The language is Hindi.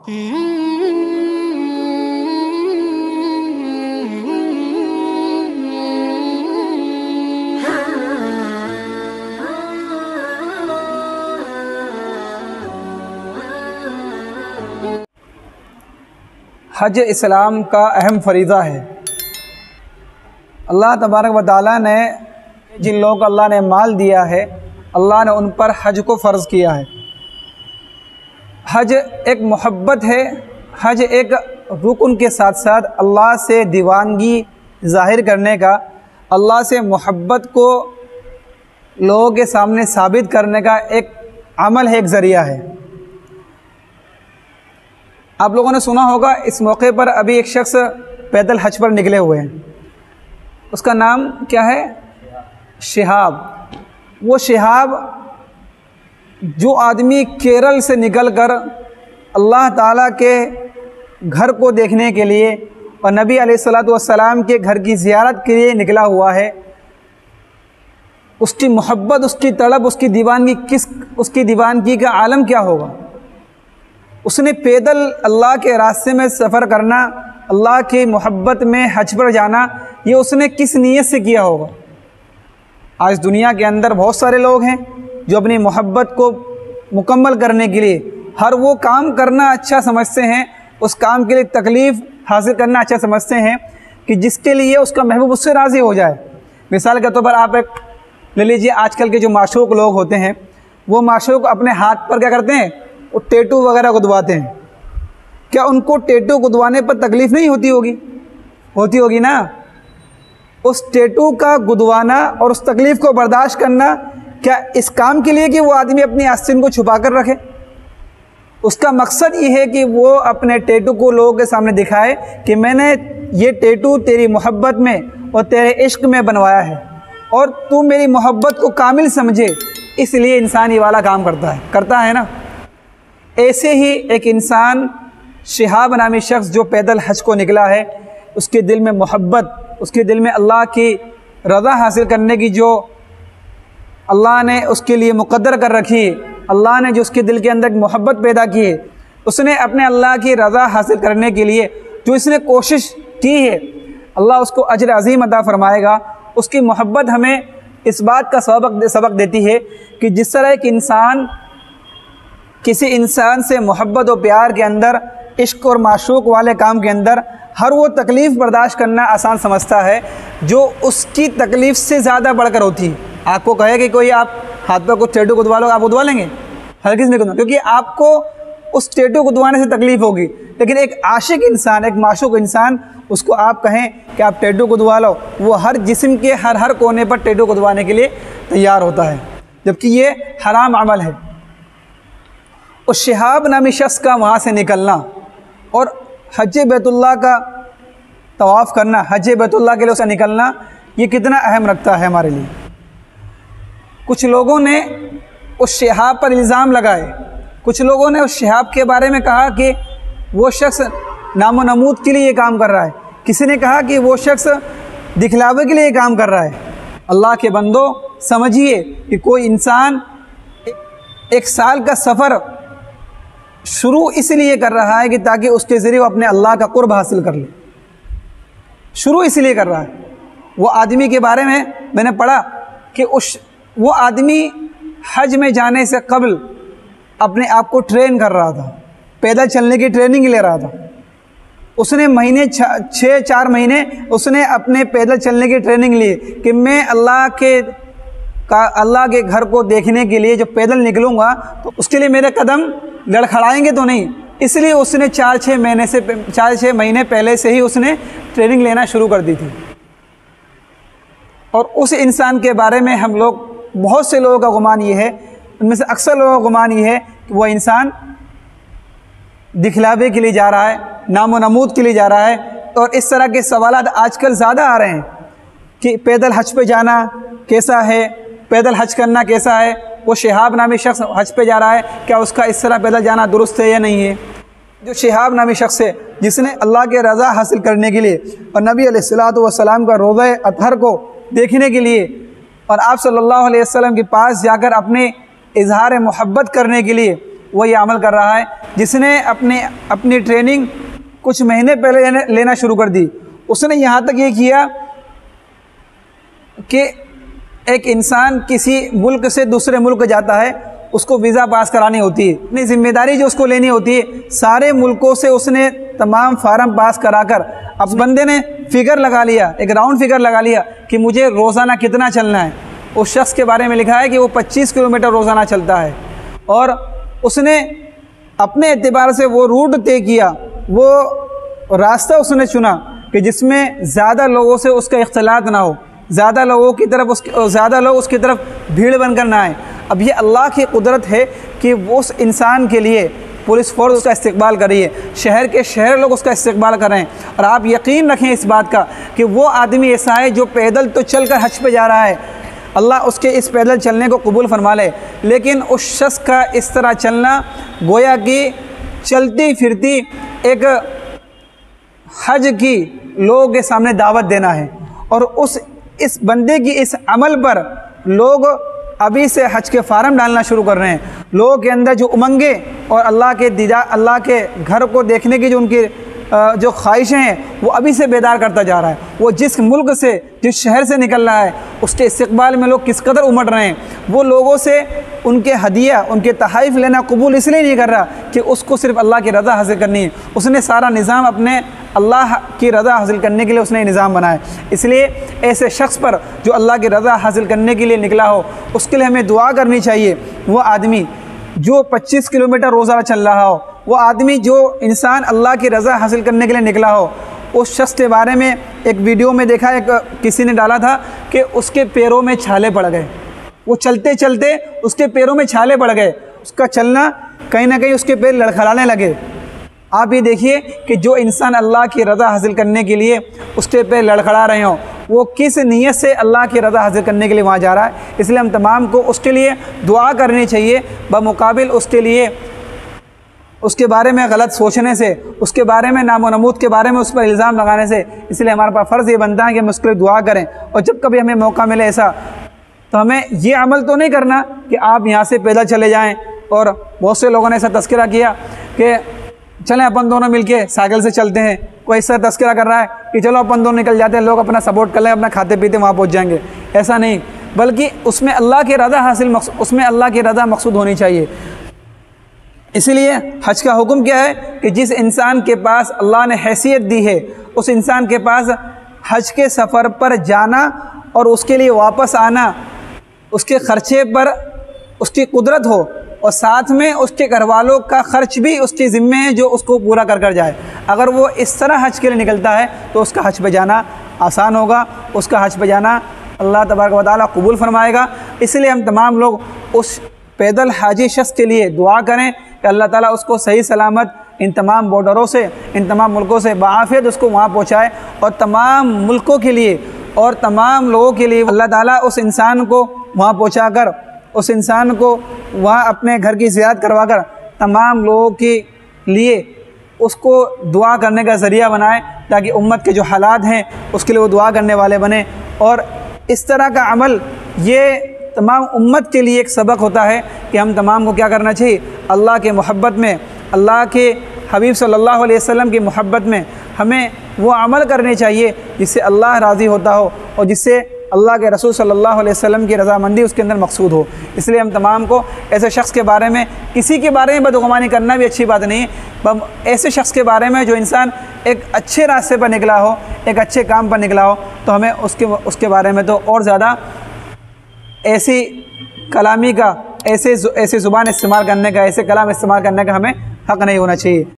हज इस्लाम का अहम फ़रीज़ा है। अल्लाह तबारक व तआला ने जिन लोगों को अल्लाह ने माल दिया है, अल्लाह ने उन पर हज को फ़र्ज़ किया है। हज एक मोहब्बत है, हज एक रुकन के साथ साथ अल्लाह से दीवानगी ज़ाहिर करने का, अल्लाह से मोहब्बत को लोगों के सामने साबित करने का एक अमल है, एक ज़रिया है। आप लोगों ने सुना होगा, इस मौके पर अभी एक शख्स पैदल हज पर निकले हुए हैं। उसका नाम क्या है? शिहाब। वो शिहाब, जो आदमी केरल से निकलकर अल्लाह ताला के घर को देखने के लिए और नबी अलैहिस्सलातु वस्सलाम के घर की ज़ियारत के लिए निकला हुआ है, उसकी मोहब्बत, उसकी तड़प, उसकी दीवानगी का आलम क्या होगा। उसने पैदल अल्लाह के रास्ते में सफ़र करना, अल्लाह की मोहब्बत में हज पर जाना, ये उसने किस नीयत से किया होगा। आज दुनिया के अंदर बहुत सारे लोग हैं जो अपनी मोहब्बत को मुकम्मल करने के लिए हर वो काम करना अच्छा समझते हैं, उस काम के लिए तकलीफ़ हासिल करना अच्छा समझते हैं कि जिसके लिए उसका महबूब उससे राज़ी हो जाए। मिसाल के तौर पर आप एक ले लीजिए, आजकल के जो माशूक लोग होते हैं, वो माशूक अपने हाथ पर क्या करते हैं, वो टैटू वगैरह गुदवाते हैं। क्या उनको टैटू गुदवाने पर तकलीफ़ नहीं होती होगी? होती होगी ना। उस टैटू का गुदवाना और उस तकलीफ़ को बर्दाश्त करना क्या इस काम के लिए कि वो आदमी अपनी आस्तीन को छुपा कर रखे? उसका मकसद ये है कि वो अपने टैटू को लोगों के सामने दिखाए कि मैंने ये टैटू तेरी मोहब्बत में और तेरे इश्क में बनवाया है और तू मेरी मोहब्बत को कामिल समझे, इसलिए इंसान ये वाला काम करता है ना। ऐसे ही एक इंसान, शिहाब नामी शख्स जो पैदल हज को निकला है, उसके दिल में मोहब्बत, उसके दिल में अल्लाह की रज़ा हासिल करने की जो अल्लाह ने उसके लिए मुक़द्दर कर रखी, अल्लाह ने जो उसके दिल के अंदर मोहब्बत पैदा की है, उसने अपने अल्लाह की रज़ा हासिल करने के लिए जो इसने कोशिश की है, अल्लाह उसको अजर अज़ीम अता फ़रमाएगा। उसकी मोहब्बत हमें इस बात का सबक देती है कि जिस तरह एक इंसान किसी इंसान से मोहब्बत और प्यार के अंदर, इश्क और माशूक वाले काम के अंदर हर वो तकलीफ़ बर्दाश्त करना आसान समझता है जो उसकी तकलीफ़ से ज़्यादा बढ़कर होती है। आपको कहे कि कोई आप हाथ पर कुछ टैटू गुदवा लो, आप गुदवा लेंगे? हरगिज़ नहीं गुदवा, क्योंकि आपको उस टैटू गुदवाने से तकलीफ़ होगी। लेकिन एक आशिक इंसान, एक माशूक इंसान, उसको आप कहें कि आप टैटू गुदवा लो, वो हर जिस्म के हर कोने पर टैटू गुदवाने के लिए तैयार होता है, जबकि ये हराम अमल है। उस शिहाब नामी शख्स का वहाँ से निकलना और हज बैतुल्लाह का तवाफ़ करना, हज बैतुल्लाह के लिए उसका निकलना, ये कितना अहम रखता है हमारे लिए। कुछ लोगों ने उस शिहाब पर इल्ज़ाम लगाए, कुछ लोगों ने उस शिहाब के बारे में कहा कि वो शख्स नामो नमूद के लिए ये काम कर रहा है, किसी ने कहा कि वो शख्स दिखलावे के लिए ये काम कर रहा है। अल्लाह के बंदो, समझिए कि कोई इंसान एक साल का सफ़र शुरू इसलिए कर रहा है कि ताकि उसके ज़रिए वो अपने अल्लाह का कुर्ब हासिल कर ले। शुरू इसलिए कर रहा है। वो आदमी के बारे में मैंने पढ़ा कि वो आदमी हज में जाने से कबल अपने आप को ट्रेन कर रहा था, पैदल चलने की ट्रेनिंग ले रहा था। उसने महीने 4 महीने उसने अपने पैदल चलने की ट्रेनिंग ली कि मैं अल्लाह के घर को देखने के लिए जब पैदल निकलूँगा तो उसके लिए मेरे कदम लड़खड़ाएंगे तो नहीं। इसलिए उसने 4-6 महीने पहले से ही उसने ट्रेनिंग लेना शुरू कर दी थी। और उस इंसान के बारे में हम लोग, बहुत से लोगों का गुमान ये है, उनमें से अक्सर लोगों का गुमान ये है कि वह इंसान दिखलावे के लिए जा रहा है, नामो नमूद के लिए जा रहा है। और इस तरह के सवालात आजकल ज़्यादा आ रहे हैं कि पैदल हज पे जाना कैसा है, पैदल हज करना कैसा है। वो शिहाब नामी शख्स हज पे जा रहा है, क्या उसका इस तरह पैदल जाना दुरुस्त है या नहीं है। जो शिहाब नामी शख्स है जिसने अल्लाह के रज़ा हासिल करने के लिए और नबी अलैहिस्सलातु वस्सलाम का रोज़ा अतहर को देखने के लिए और आप सल्लल्लाहु अलैहि वसल्लम के पास जाकर अपने इजहार मोहब्बत करने के लिए वो ये अमल कर रहा है। जिसने अपनी ट्रेनिंग कुछ महीने पहले लेना शुरू कर दी, उसने यहाँ तक ये किया कि एक इंसान किसी मुल्क से दूसरे मुल्क जाता है, उसको वीज़ा पास करानी होती है, अपनी ज़िम्मेदारी जो उसको लेनी होती है, सारे मुल्कों से उसने तमाम फार्म पास कराकर अब बंदे ने फ़िगर लगा लिया, एक राउंड फिगर लगा लिया कि मुझे रोज़ाना कितना चलना है। उस शख्स के बारे में लिखा है कि वो 25 किलोमीटर रोज़ाना चलता है, और उसने अपने एतबार से वो रूट तय किया, वो रास्ता उसने चुना कि जिसमें ज़्यादा लोगों से उसका इख्तिलात ना हो, ज़्यादा लोग उसकी तरफ भीड़ बनकर ना आए। अब ये अल्लाह की कुदरत है कि वो उस इंसान के लिए पुलिस फ़ोर्स उसका इस्तकबाल कर रही है, शहर के शहर लोग उसका इस्तकबाल कर रहे हैं। और आप यकीन रखें इस बात का कि वो आदमी ऐसा है जो पैदल तो चल कर हज पे जा रहा है, अल्लाह उसके इस पैदल चलने को कबूल फरमा ले, लेकिन उस शख्स का इस तरह चलना गोया कि चलती फिरती एक हज की लोगों के सामने दावत देना है। और इस बंदे की इस अमल पर लोग अभी से हज के फार्म डालना शुरू कर रहे हैं। लोगों के अंदर जो उमंगे और अल्लाह के घर को देखने की जो उनकी जो ख्वाहिशें हैं वो अभी से बेदार करता जा रहा है। वो जिस मुल्क से, जिस शहर से निकल रहा है, उसके इस्तकबाल में लोग किस कदर उमड़ रहे हैं। वो लोगों से उनके हदिया, उनके तहाइफ लेना कबूल इसलिए नहीं कर रहा कि उसको सिर्फ अल्लाह की रज़ा हासिल करनी है। उसने सारा निज़ाम अपने अल्लाह की रज़ा हासिल करने के लिए उसने निज़ाम बनाया। इसलिए ऐसे शख्स पर जो अल्लाह की रज़ा हासिल करने के लिए निकला हो, उसके लिए हमें दुआ करनी चाहिए। वो आदमी जो 25 किलोमीटर रोज़ाना चल रहा हो, वो आदमी जो इंसान अल्लाह की रज़ा हासिल करने के लिए निकला हो, उस शख्स के बारे में एक वीडियो में देखा, किसी ने डाला था कि उसके पैरों में छाले पड़ गए। वो चलते चलते उसके पैरों में छाले पड़ गए, उसका चलना कहीं ना कहीं उसके पैर लड़खड़ाने लगे। आप ये देखिए कि जो इंसान अल्लाह की रज़ा हासिल करने के लिए उसके पैर लड़खड़ा रहे हों, वो किस नीयत से अल्लाह की रज़ा हासिल करने के लिए वहाँ जा रहा है। इसलिए हम तमाम को उसके लिए दुआ करनी चाहिए, बमुकाबिल उसके लिए उसके बारे में गलत सोचने से, उसके बारे में नामो नमूद के बारे में उस पर इल्ज़ाम लगाने से। इसलिए हमारे पास फ़र्ज़ ये बनता है कि हम उसके लिए दुआ करें। और जब कभी हमें मौका मिले ऐसा, तो हमें ये अमल तो नहीं करना कि आप यहाँ से पैदल चले जाएँ। और बहुत से लोगों ने ऐसा तज़किरा किया कि चलें अपन दोनों मिलके साइकिल से चलते हैं। कोई ऐसा तज़किरा कर रहा है कि चलो अपन दोनों निकल जाते हैं, लोग अपना सपोर्ट कर लें, अपना खाते पीते वहाँ पहुँच जाएंगे। ऐसा नहीं, बल्कि उसमें अल्लाह की रज़ा मकसूद होनी चाहिए। इसीलिए हज का हुक्म क्या है कि जिस इंसान के पास अल्लाह ने हैसियत दी है, उस इंसान के पास हज के सफ़र पर जाना और उसके लिए वापस आना, उसके ख़र्चे पर उसकी कुदरत हो, और साथ में उसके घर वालों का ख़र्च भी उसके ज़िम्मे है जो उसको पूरा कर जाए। अगर वो इस तरह हज के लिए निकलता है तो उसका हज पे जाना आसान होगा, उसका हज पे जाना अल्लाह तबारक व तआला कबूल फरमाएगा। इसलिए हम तमाम लोग उस पैदल हाजी शख्स के लिए दुआ करें कि अल्लाह ताला उसको सही सलामत इन तमाम बॉर्डरों से, इन तमाम मुल्कों से बाआफ़ियत उसको वहाँ पहुँचाए, और तमाम मुल्कों के लिए और तमाम लोगों के लिए अल्लाह ताला उस इंसान को वहाँ पहुँचा कर, उस इंसान को वहाँ अपने घर की ज़ियारत करवा कर तमाम लोगों के लिए उसको दुआ करने का ज़रिया बनाए, ताकि उम्मत के जो हालात हैं उसके लिए वो दुआ करने वाले बने। और इस तरह का अमल ये तमाम उम्मत के लिए एक सबक होता है कि हम तमाम को क्या करना चाहिए, अल्लाह के मोहब्बत में, अल्लाह के हबीब सल्लल्लाहु अलैहि वसल्लम की मोहब्बत में हमें वो अमल करने चाहिए जिससे अल्लाह राज़ी होता हो और जिससे अल्लाह के रसूल सल्लल्लाहु अलैहि वसल्लम की रज़ामंदी उसके अंदर मकसूद हो। इसलिए हम तमाम को ऐसे शख्स के बारे में, किसी के बारे में बदगुमानी करना भी अच्छी बात नहीं है, ऐसे शख्स के बारे में जो इंसान एक अच्छे रास्ते पर निकला हो, एक अच्छे काम पर निकला हो, तो हमें उसके बारे में तो और ज़्यादा ऐसी कलामी का, ऐसे ज़ुबान इस्तेमाल करने का, ऐसे कलाम इस्तेमाल करने का हमें हक़ नहीं होना चाहिए।